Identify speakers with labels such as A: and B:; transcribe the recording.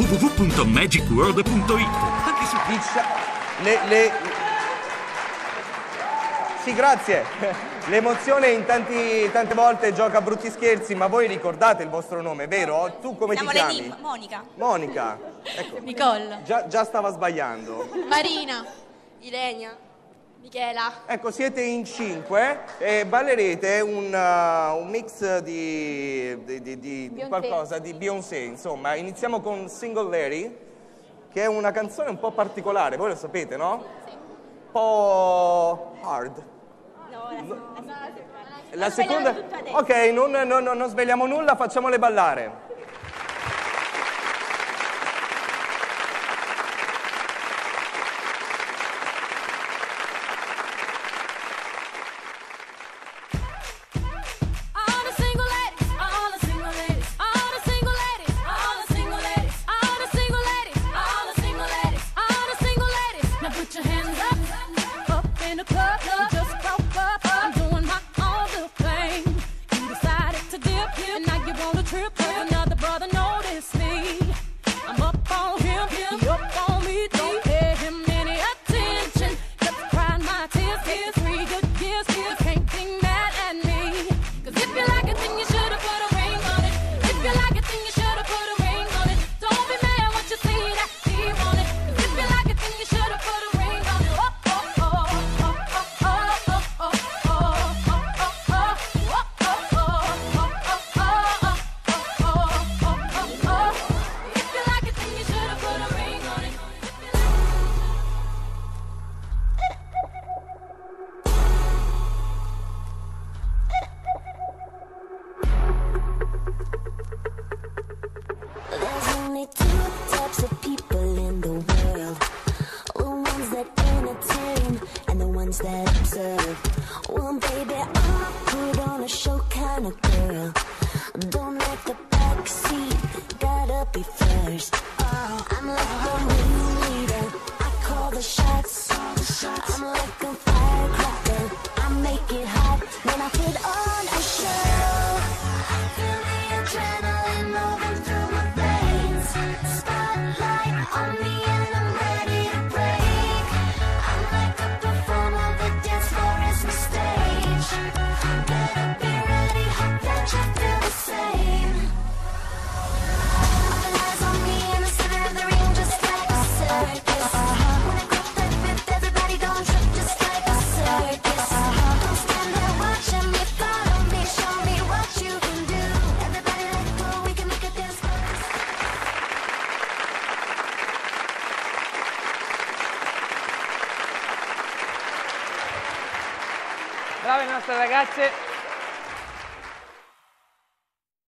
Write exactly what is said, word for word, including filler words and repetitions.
A: w w w punto magic world punto it. Anche su
B: Dicia... Le, le... Sì, grazie. L'emozione in tanti, tante volte gioca a brutti scherzi, ma voi ricordate il vostro nome, vero? Tu come
C: Siamo
B: ti chiami?
C: le Monica.
B: Monica. Ecco.
D: Nicole.
B: Già, già stava sbagliando.
D: Marina.
C: Ilenia. Michela.
B: Ecco, siete in cinque e ballerete un, uh, un mix di, di, di, di qualcosa di Beyoncé, insomma. Iniziamo con Single Lady, che è una canzone un po' particolare, voi lo sapete, no? Sì. Un po' hard.
C: No, la, no. la,
B: la seconda... Ok, non, non, non svegliamo nulla, facciamole ballare.
E: that observe. Well, baby, I'm a put on a show kind of girl. Don't let the back seat, gotta be first. Oh, I'm like the ringleader, I call the shots. I'm like a firecracker, I make it hot when I put on a show. Feel the adrenaline moving through my veins. Spotlight on me and I'm ready to break. I'm like a performer, the dance floor is my stage. Better be ready, hope that you feel the same. All eyes on me in the center of the ring, just like a circus. When I grip that fifth, everybody gon' trip just like a circus. Don't stand there watching me, follow me, show me what you can do. Everybody let go, we can make a dance chorus.
F: Brave le nostre ragazze.